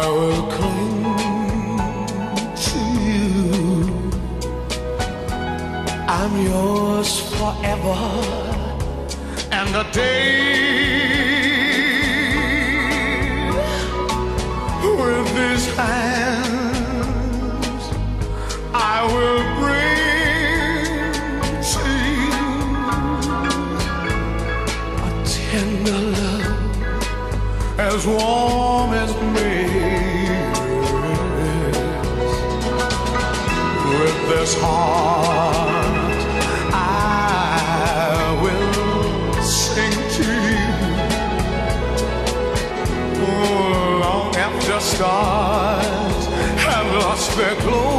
will cling to you. I'm yours forever and a day. With these hands I will bring to you a tender love as warm as May. With this heart I will sing to you. Oh, long after stars have lost their glow,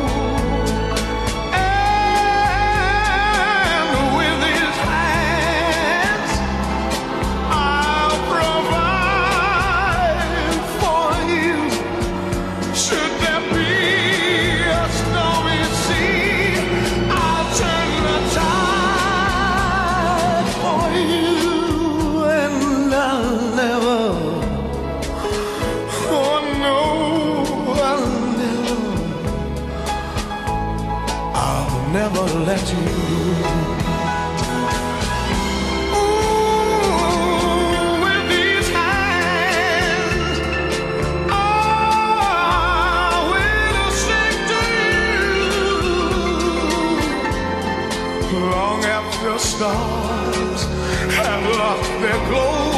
and with his hands I'll provide for you. Should there be a stormy sea, I'll turn the tide for you, and I'll never, oh no, I'll never let you go. Ooh, with these hands I will sing to you. Long after stars have lost their glow,